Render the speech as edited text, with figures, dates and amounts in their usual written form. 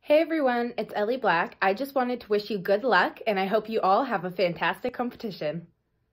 Hey everyone, it's Ellie Black. I just wanted to wish you good luck and I hope you all have a fantastic competition.